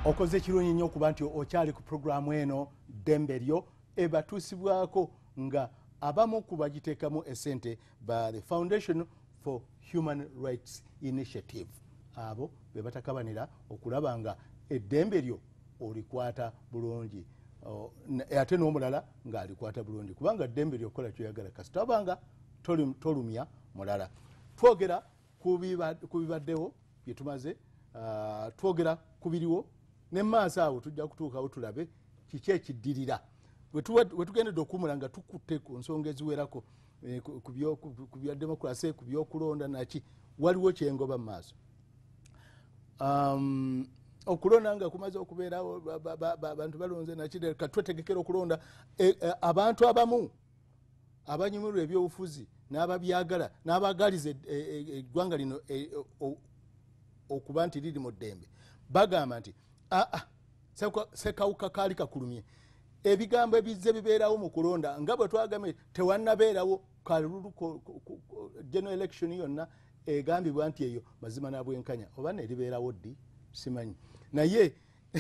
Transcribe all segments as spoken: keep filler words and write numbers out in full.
okoze kirungi nnyo okuba nti okyali ku programu eno ddembe lyo ebatuusibwako nga abamu ku bagiteekamu essente ba the Foundation for Human Rights Initiative. Abo be batakabanira okulaba nga eddembe lyo olikwata bulungi ate n'omulala ng'alikwata bulungi kubanga ddembe lyo kola kyoyagala kasita abanga tolumya mulala. Twogera ku bibaddewo bye tumaze, twogera ku biriwo ne maaso awo tujja kutuukawo tulabe kiki ekiddirira we tugendedde okumula nga tukutte ku nsonga eziwerako ku bya demokrasi, ku byokulonda naki waliwo kyengoba mu maaso. Okulonda nga kumaze okubeerawo abantu balonze nakiri katwetegekera okulonda abantu abamu abanyumirwa ebyobufuzi n'ababyagala n'abagaliza eggwanga lino okuba nti liri mu ddembe bagamba nti aa sekawuka kaali kakulumye ebigambo ebizze bibeerawo mu kulonda nga bwe twagambye tewannabeerawo kalulu general election yonna egambibwa nti eyo mazima nabwenkanya oba neribeerawo ddi simanyi naye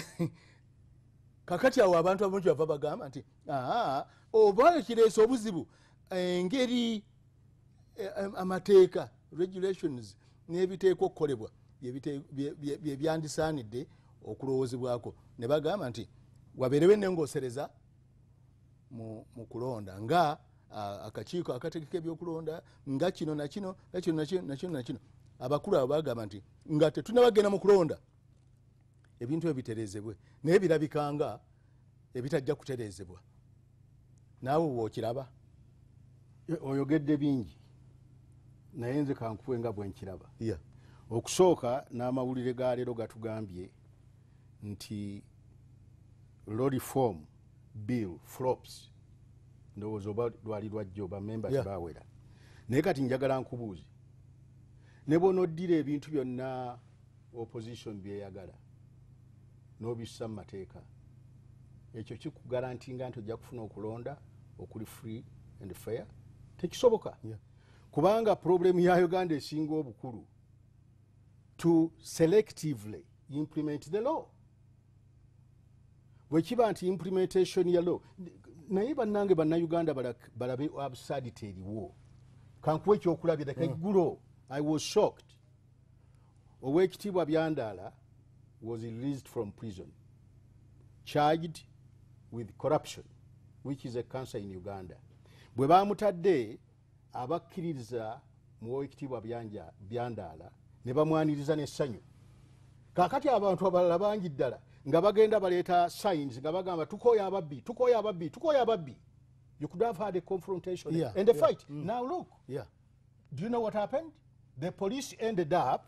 kakati awo abantu abamu kyebava bagamba nti aa oba kireese obuzibu engeri amateeka regulations n'ebiteekwa okukolebwa byebyandisaanidde okulowoozebwako ne bagamba nti wabeerewo ennengoosereza mu kulonda nga akakiiko akategeka ebyokulonda nga kino nakino nakino nakino nakino abakulu abo bagamba nti nga tetunabagenda mu kulonda ebintu ebiterezebwe naye birabikanga ebitajja kuterezebwa. Naawe wookiraba? Oyogedde bingi naye nze kankuwe nga bwe nkiraba. Okusooka n'amawulire ga leero gatugambye nti law reform bill flops ndowooza oba lwali lwajja oba members baawera naye kati njagala nkubuuze ne bw'onoddira ebintu byonna opposition byeyagala n'obissa mu mateeka ekyo kikugarantinga nti ojja kufuna okulonda okuli free and fair? Tekisoboka kubanga problemu ya Uganda esinga obukulu to selectively implement the law. Bwekiba nti implementation ya law naye bannange bannayuganda balabe absurdity eriwo. Kankuwa ekyokulabye lekeggulo I was shocked. Oweekitiibwa Byandaala was released from prison charged with corruption which is a cancer in Uganda. Bwe bamutadde abakkiririza mu Oweekitiibwa Byandaala ne bamwaniriza n'essanyu. Kaakati abantu abalala bangi ddala nga bagenda baleeta signs nga bagamba tukooya ababbi tukooya ababbi tukooya ababbi. You could have had a confrontation yeah, and a yeah, fight. Mm. Now look, yeah. Do you know what happened? The police ended up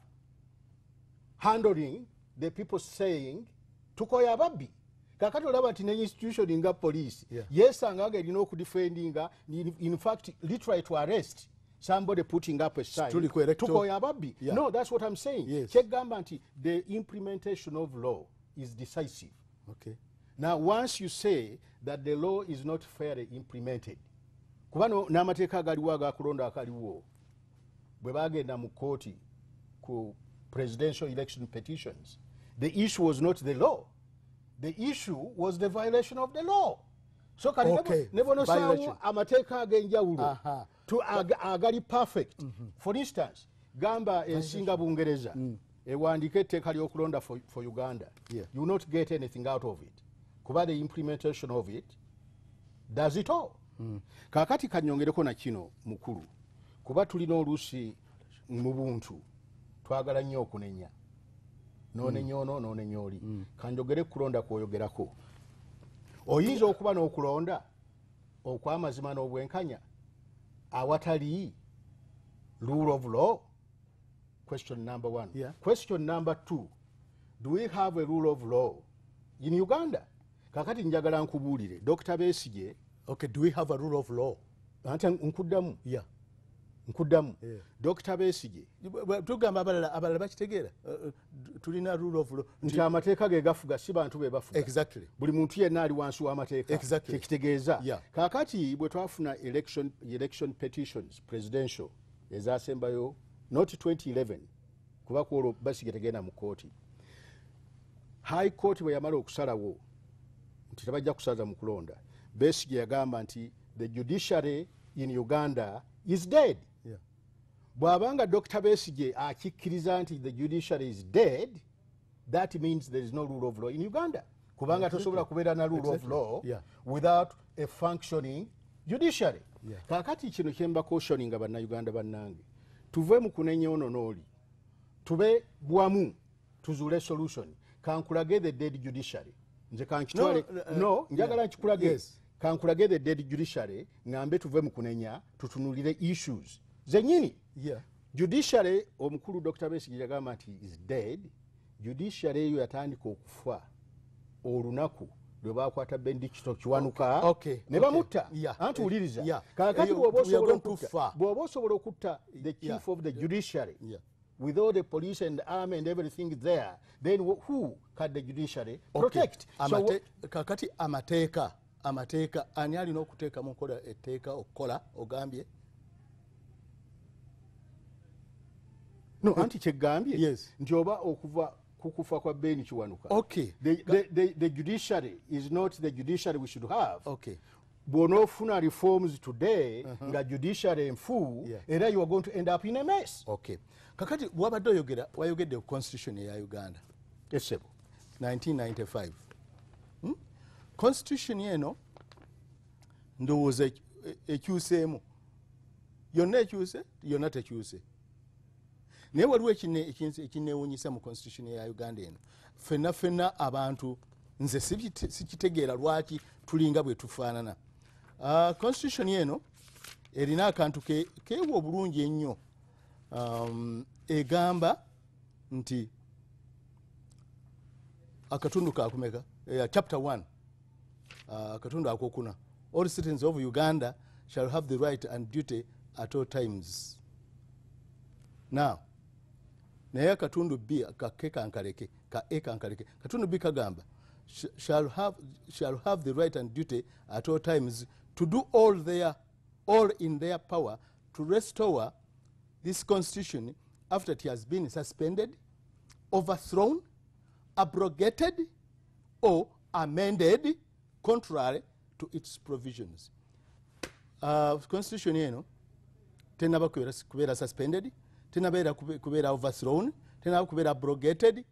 handling the people saying tukooya ababbi. Kakati olaba nti ne institution nga police yeah. yesanga nga erina okudefendinga in fact literally to arrest somebody putting up a sign tukooya ababbi. Yeah. No, that's what I'm saying. Yes. Kyegamba nti the implementation of law is decisive. Okay. Now once you say that the law is not fairly implemented kubano n'amateeka agaliwo agakulonda akaliwo bwe bagenda mu kooti ku presidential election petitions the issue was not the law, the issue was the violation of the law. So kali okay. nebo no sawu amateeka ag'enjawulo to ag agali perfect. Mm-hmm. For instance gamba ensinga Bungereza mm. ewandiika etteeka ly'okulonda for, for Uganda yeah. You will not get anything out of it kuba the implementation of it does it all. Mm. Kaakati kannyongereko na kino mukulu kuba tulina oluusi mu buntu twagala nnyo okunenya noonenya ono noonenya oli mm. kanjogere kulonda kwoyogerako oyinza okuba n'okulonda okw'amazima n'obwenkanya awatali rule of law. Question number one. Yeah. Question number two, do we have a rule of law in Uganda? Kakati njagala nkubuulire Doctor Besigye. Okay, do we have a rule of law? Ante nkuddamu. Yeah. Nkuddamu. Yeah. Doctor Besigye. Tugamba abalala abalala bakitegeera tulina rule of law. Nti amateeka ge gafuga si bantu be bafuga. Exactly. Buli muntu yenna ali wansi w'amateeka. Exactly. Kitegeeza. Yeah. Kakati bwe twafuna election election petitions presidential ezaasembayo not twenty eleven kuba kwolwo Besigye tegenda mu kooti high court bwe yamala okusalawo nti tebajja kusaza mu kulonda, Besigye yagamba nti the judiciary in Uganda is dead. Yeah. Bw'abanga Doctor Besigye akikkiriza nti the judiciary is dead, that means there is no rule of law in Uganda. Kubanga Exactly. tosobola kubeera na rule Exactly. of law Yeah. without a functioning judiciary. Yeah. Kakati kino kyemba cautioning bannayuganda bannange, tuve mu kunenya ono n'oli, tube bwamu tuzuule solution. Kankulage the dead judiciary. Nze kankitwale No, uh, no njagala yeah. nkikulage. Yes. Kankulage the dead judiciary ngambe tuve mu kunenya tutunulire issues zenyini. Yeah. Judiciary omukulu Doctor Besigye yagamba nti is dead. Judiciary eyo yatandika okufa olunaku lwe bakwata Bendikito Kiwanuka Okay, ne okay. bamutta. Yeah. Anti uliriza. Yeah. Kakati Eyo, bw'oba we are osobola going too okutta- far. bw'oba osobola okutta the chief Yeah. of the judiciary Yeah. with all the police and the army and everything there, then who can the judiciary Okay. protect? Amate, so, kakati amateeka amateeka ani alina okuteeka mu nkola etteeka okukola ogambye? no anti kyegambye Yes. nti oba okuva kukufa kwa Beni Kiwanuka. Okay. The, the, the, the judiciary is not the judiciary we should have. Okay. Bw'onoofuna reforms today uh-huh. nga judiciary enfu Yeah. era you are going to end up in a mess. Okay. Kakati bwabadde oyogera wayogedde ku constitution eya Uganda Esebo. nineteen ninety-five. Hmm? Constitution eno ndowooza eki- ekyuseemu yonna ekyuse yonna tekyuse, naye waliwo ekineewuunyisa mu constitution eya Uganda eno. Ffenna ffenna abantu nze sibite- sikitegeera lwaki tulinga bwe tufaanana. Uh, constitution eno erina akantu ke- keewa obulungi ennyo. Um, egamba nti akatundu kakumeka uh, chapter one uh, akatundu akokuna, all citizens of Uganda shall have the right and duty at all times. Now naye akatundu b kake kankaleke ka e kankaleke katundu b kagamba sh shall have, shall have the right and duty at all times to do all their all in their power to restore this constitution after it has been suspended, overthrown, abrogated, or amended contrary to its provisions. Uh, constitution eno tenaba kubeera suspended, tenaba kubeera overthrown, tenaba kubeera abrogated,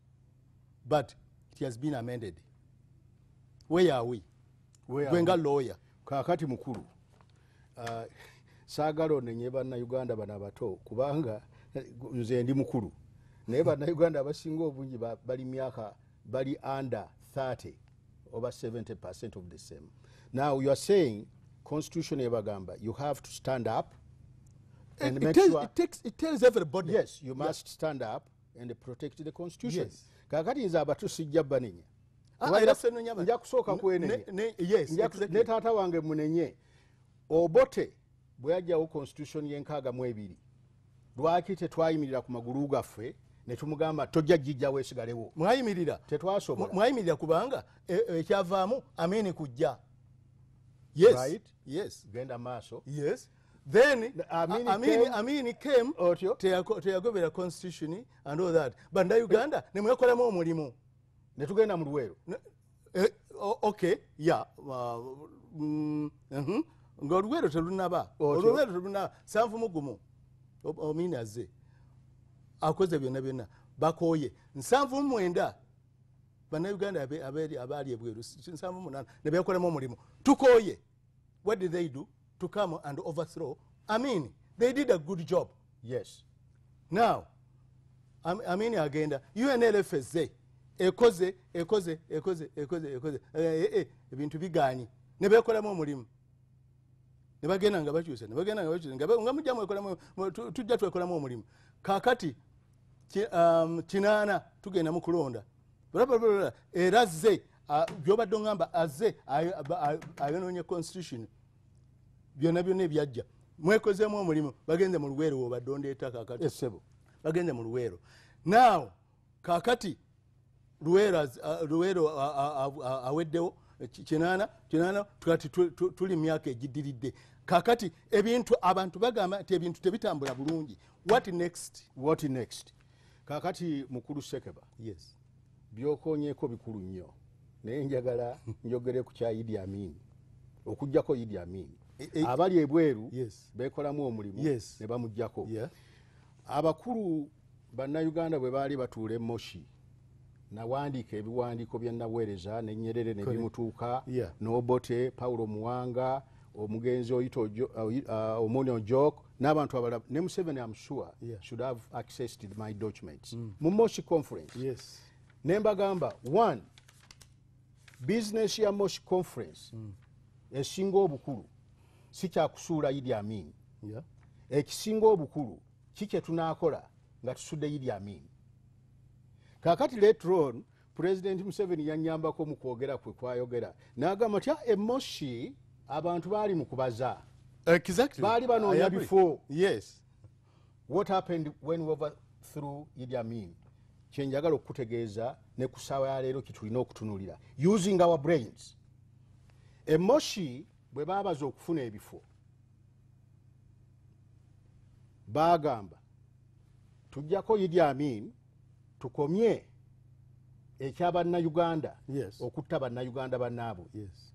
but it has been amended. Where are we? Gwenga lawyer. Kakati mukulu. Uh, saagala onenye bannayuganda bano abato kubanga nze ndi mukulu naye bannayuganda abasinga obungi bali myaka bali under thirty over seventy percent of the same. Now you are saying constitution ebagamba you have to stand up and It, make it, tells, sure it, takes, it tells everybody. yes you must yeah. stand up and protect the constitution. Yes. Kakati nze abato sijja banenya. Ah, era ffenno nja kusooka kwenenya. Yes, exactly. Ne taata wange munenye. Obote bwe yajjawo constitution y'enkaaga mu ebiri lwaki tetwayimirira ku magulu gaffe ne tumugamba tojja jjijja weesigalewo? Mwayimirira. Tetwasobola. Mwayimirira kubanga ekyavaamu amini kujja. Yes. Right? Yes. Genda maaso. Yes. Then Amini Amini, came, Amini came Otyo. teyagobera constitution and all that. Banda Uganda ne mwekolamu omulimu. Ne tugenda mu Luweero. Eh, okay, yeah. Uh, mm, uh-huh. Ng'oluweero telunaba. Oluweero telunaba. Sanvu mugumu. Omini azze. Akoze byonna byonna. Bakooye. Nsanvu mwenda. Bannayuganda abaali ebweru nsanvu munaana ne beekolamu omulimu. Tukooye. What did they do? To come and overthrow. I mean, they did a good job. Yes. Now, I mean agenda. U N L F ezze. Ekoze, ekoze, ekoze, ekoze, ekoze. Ebintu bigaanyi. Ne beekolamu omulimu. Ne bagenda nga bakyusa. Ne bagenda nga bakyusa. Nga mujja mwekolamu, tujja twekolamu omulimu. Kaakati um, kinaana tugenda mu kulonda. Era azze by'obadde oŋŋamba azze ayonoonye constitution byonna byonna ebyajja mwekozeemu omulimu bagenze mu Luweero obadde ondeeta kaakati Essebo. bagenze mu Luweero. Now kaakati Luweero aweddewo kinaana kinaana kati tuli myaka egiddiridde. Kaakati ebintu abantu bagamba nti ebintu tebitambula bulungi. What next? What next? Kaakati mukulu Sekeba. Yes. byokonyeeko bikulu nnyo naye njagala njogere ku kya Idi Amin okujjako Idi Amin e, e, abali ebweru yes. bekolamu omulimu yes. ne bamujjako yeah. abakulu bannayuganda bwe baali batuula e Moshi nawandiika ebiwandiiko bye naweereza ne Nyerere ne bimutuuka yeah. n'Obote Paulo Muwanga omugenzi oyita uh, Omoni Ojok n'abantu abalala ne Museveni I'm sure yeah. should have accessed my documents mm. mu Moshi conference yes. ne mbagamba one business ya Moshi conference mm. esinga obukulu si kyakusuula Idi Amin yeah. ekisinga obukulu kike tunaakola nga tusudde Idi Amin kakati later on President Museveni yanyambako mu kwogera kwe kwayogera n'agamba tya e Moshi abantu baali mu kubaza exactly. baali banoonya before yes. what happened when we overthrew Idi Amin kyenjagala okukutegeeza ne ku ssaawa ya leero kitulina okutunulira using our brains e Moshi bwe baabaza okufuna ebifo baagamba tujjako Idi Amin tukomye ekyabannayuganda yes. okutta bannayuganda bannaabwe yes.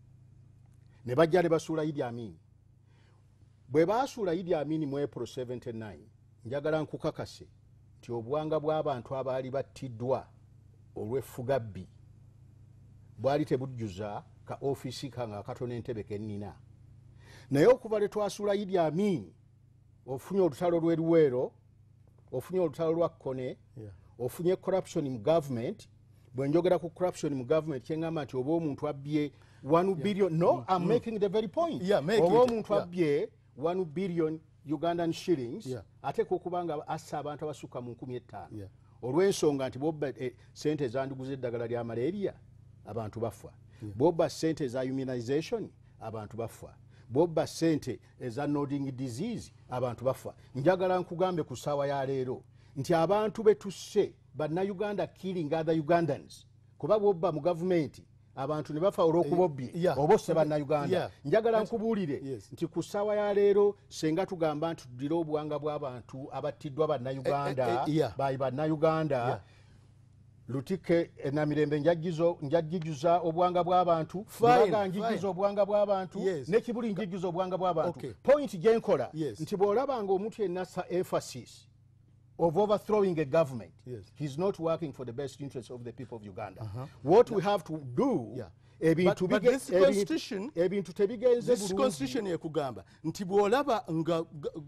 ne bajja ne basuula Idi Amin bwe baasuula Idi Amin mu April seventy-nine njagala nkukakase nti obuwanga bw'abantu abaali battiddwa olw'effugabbi bwali tebujjuza ka ofiisi kanga akatono entebe kennina naye okuva lwe twasuula Idi Amin ofunye olutalo lw'eruweero ofunye olutalo lwa Kkone yeah. ofunye corruption mu government bwe njogera ku corruption mu government kyengamba nti oba omuntu abbye one yeah. billion no I'm mm. making the very point yeah, oba omuntu yeah. abbye one billion Ugandan shillings yeah. ate kokubanga assa abantu abasukka mu nkumi ettaano yeah. olw'ensonga nti bobba eh, sente ezandiguza eddagala lya malaria abantu bafa yeah. bobba sente eza immunization abantu bafa bobba sente eza nodding disease abantu bafa njagala nkugambe ku ssaawa ya leero nti abantu betusse bannayuganda killing other Ugandans kuba bobba mu gavumenti abantu ne bafa olw'okubobbye yeah. oba osse bannayuganda yeah. njagala nkubuulire yes. nti ku ssaawa ya leero senga tugamba nti tudire obuwanga bw'abantu abattiddwa bannayuganda eh, eh, yeah. bayi bannayuganda yeah. Lutike Namirembe njajjijuza obuwanga bw'abantu baga njijjuza obuwanga bw'abantu yes. ne Kibuli njijjuza obuwanga bw'abantu okay. point gyenkola yes. nti bw'olabanga omuntu yenassa emphasis of overthrowing a government yes. he's not working for the best interests of the people of Uganda uh-huh. what no. we have to do yeah. ebintu but, but this constitution ebintu tebigenze this constitution yekugamba nti bw'olaba nga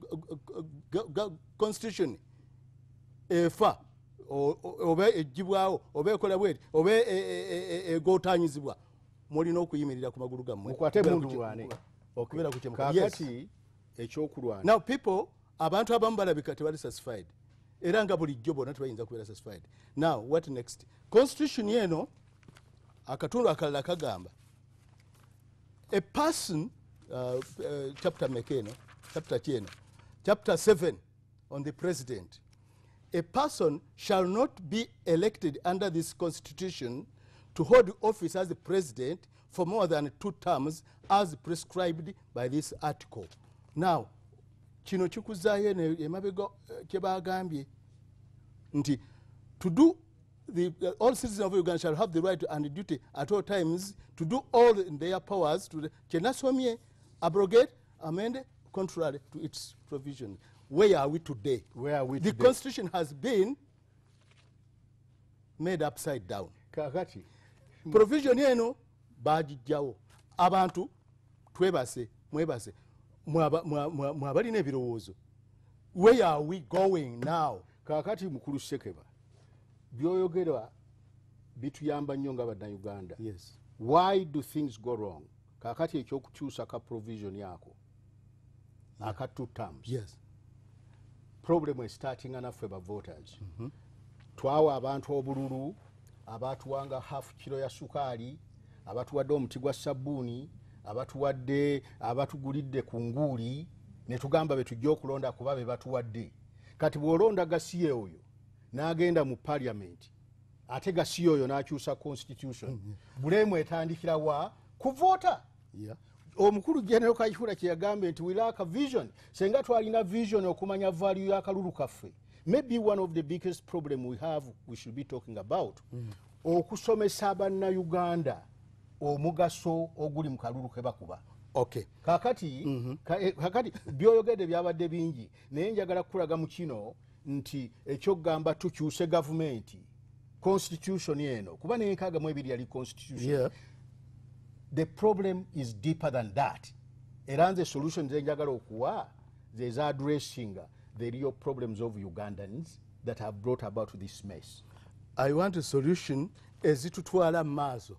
constitution efa oba ejjibwawo oba ekola bweti oba egootanyizibwa mulina okuyimirira ku magulu gammwe mukwate mundulwane okubera ku kakati ekyokulwana now people abantu abamu balabika tebali satisfied era nga bulijjo bonna tebayinza kubeera satisfied now what next constitution yeno akatundu akalala kagamba a person uh, uh, chapter mekeno chapter kyeno chapter seven on the president a person shall not be elected under this constitution to hold office as the president for more than two terms as prescribed by this article. Now, kino kikuzayo emabega kyebagambye nti to do the uh, all citizens of Uganda shall have the right and duty at all times to do all in their powers to kyenasomye abrogate amend contrary to its provision. Where are we today? Where are we the today? Constitution has been made upside down. Kakati Provision yeno bagijjawo abantu twebase mwebase mwabalina ebirowoozo. Where are we going now? Kakati mukulu Sekeba byoyogera bituyamba nnyo nga bannayuganda. Yes. Why do things go wrong? Kakati ekyokukyusa ka provision yako yeah. aka two terms. Yes. Problem is starting naffe ba voters. Mm-hmm. Twawa abantu obululu abatuwanga half kilo ya sukali abatuwadde omuti gwa sabbuuni abatuwadde abatugulidde ku nguuli ne tugamba betujja okulonda kuba be batuwadde kati bw'olonda gasiye oyo n'agenda mu parliament ate gasiye oyo n'akyusa constitution mm-hmm. bulemu etandikira wa kuvota yeah. omukulu General Kayihura kye yagambe nti we lack a vision senga twalina vision okumanya value y'akalulu kaffe maybe one of the biggest problem we have we should be talking about mm. okusomesa bannayuganda omugaso oguli mu kalulu ke bakuba. Okay. Kakati mm -hmm. kakati byoyogede byabadde bingi naye njagala kulaga mu kino nti ekyogamba tukyuse government constitution eno kuba nenkaga mu ebiri yali constitution. Yeah. The problem is deeper than that. Era nze solutions enjagala okuwa is addressing the real problems of Ugandans that have brought about this mess. I want a solution ezitutwala maaso.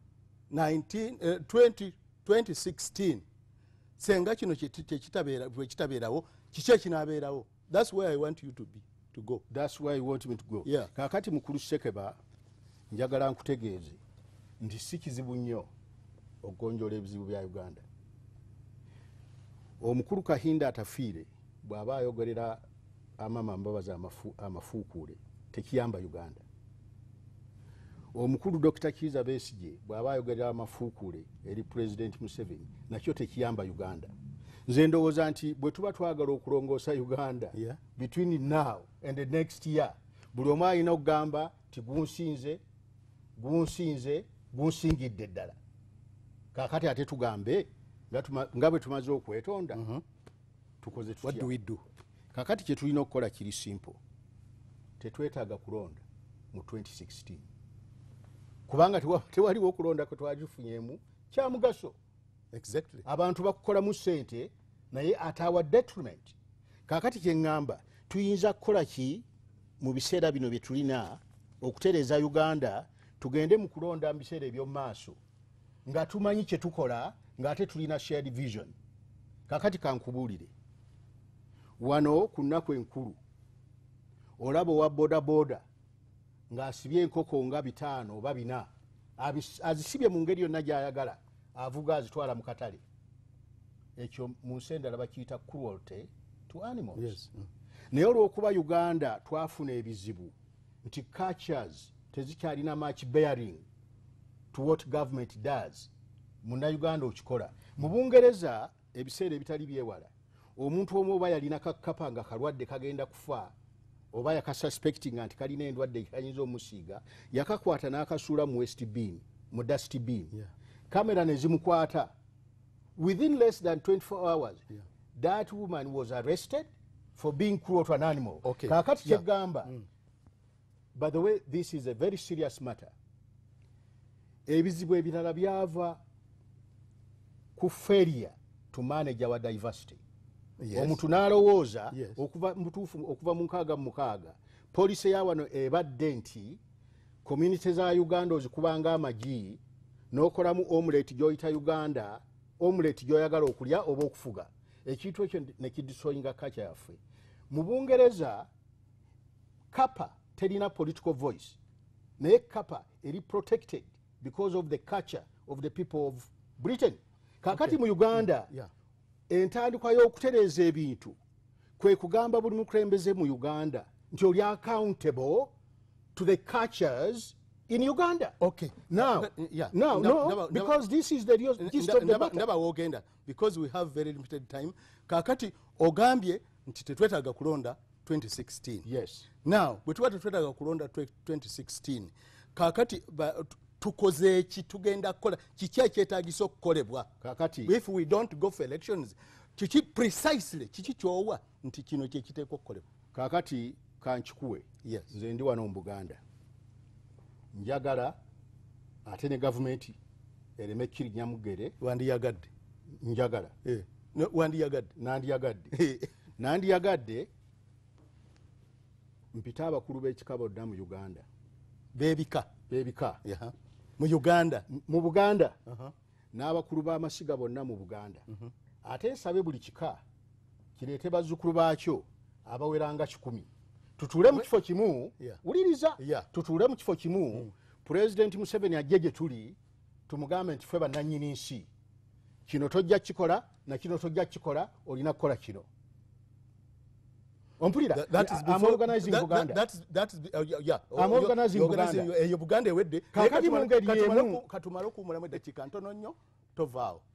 twenty sixteen senga kino kitabeera bwe kitabeerawo kiki kinaabeerawo. That's where I want you to be to go. That's where you want me to go. Yeah. Kakati mukulu Sekeba njagala nkutegeeze nti si kizibu nnyo okugonjoola ebizibu bya Uganda. Omukulu Kahinda atafiire bw'aba ayogerera amama mbabaza amafu, amafuukuule tekiyamba Uganda. Omukulu Dokita Kiza Besigye bw'aba ayogerera amafuukuule eri President Museveni nakyo tekiyamba Uganda. Nze ndowooza nti bwe tuba twagala okulongoosa Uganda yeah. between now and the next year buli omu alina okugamba ti gunsinze gunsinze gunsingidde ddala. Kakati ate tugambe nga bwe tumaze okwetonda mm -hmm. tukoze tutya. What do we do? Kakati kye tulina okukola kiri simple. Tetwetaaga kulonda mu twenty sixteen kubanga tewaliwo okulonda kwe twagifunyemu kya mugaso. Exactly. Abantu bakukolamu ssente naye at our detriment. Kakati kye ŋŋamba tuyinza kukola ki mu biseera bino bye tulina okutereeza Uganda tugende mu kulonda mu biseera eby'omu maaso nga tumanyi kye tukola ng'ate tulina shared vision. Kakati kankubuulire wano ku nnaku enkulu olaba owa boda boda ng'asibye enkoko nga bitaano oba bina azisibye mu ngeri yonna gy'ayagala avuga azitwala mu katale. Ekyo mu nsi endala bakiyita cruelty to animals. Yes. Mm. Naye olw'okuba Uganda twafuna ebizibu nti cultures tezikyalina much bearing to what government does. Munnayuganda okikola mu Bungereza ebiseera ebitali byewala omuntu omu oba yalina kakapa nga kalwadde kagenda kufa oba yakasuspectinga nti kalina endwadde kayinza omusiiga yakakwata n'akasuula mu west bin mu dust bin. Yeah. Kamera ne zimukwata within less than twenty-four hours. Yeah. That woman was arrested for being cruel to an animal. Okay. Kakati yeah. kyegamba mm. By the way, this is a very serious matter. Ebizibu ebirala byava ku failure to manage our diversity. Yes. Omuntu n'alowooza yes. okuva mutuufu okuva mu nkaaga mu mukaaga poliisi ya wano ebadde nti community za Uganda ozikubanga amagi n'okolamu omelette gy'oyita Uganda omelette gy'oyagala okulya oba okufuga. Ekintu ekyo ne kidisooyinga culture yaffe. Mu Bungereza Kapa terina political voice naye Kapa eri protected because of the culture of the people of Britain. Kakati okay. mu Uganda yeah. entandikwa y'okutereeza ebintu kwe kugamba buli mukulembeze mu Uganda nti oli accountable to the cultures in Uganda. Okay. Now, yeah. now, no, no, never, because never, this is the real gist of the matter. Never wogenda because we have very limited time. Kakati ogambye nti tetwetaaga kulonda twenty sixteen. Yes. Now, bwe tuba tetwetaaga kulonda twenty sixteen. Kakati ba, tukoze eki tugenda kukola kiki ekyetaagisa okukolebwa. Kakati if we don't go for elections kiki precisely kiki kyowa nti kino kye kiteekwa okukolebwa. Kakati kankikuwe. Yes. Nze ndi wano mu Buganda. Njagala ate ne gavumenti ereme Kirinnyamugere wandiyagadde njagala eh no, wandiyagadde nandiyagadde nandiyagadde mpita abakulu b'ekika bonna mu Uganda bebika bebika yeah. mu Uganda mu Buganda uh -huh. n'abakulu b'amasiga bonna mu Buganda uh -huh. ate nsabe buli kika kireete bazzukulu baakyo abaweranga kikumi tutuule mu kifo kimu yeah. uliriza yeah. tutuule mu kifo kimu mm. President Museveni ajje gye tuli tumugambe nti ffe bannannyini nsi kino tojja kikola na kino tojja kikola olina kukola kino ompulira. I'm organizing Buganda. That is that is uh, yeah. I'm organizing Buganda. Eyo Buganda ewedde kakati mu ngeri yemu katumala okumulamu eddakiika ntono nnyo tovaawo.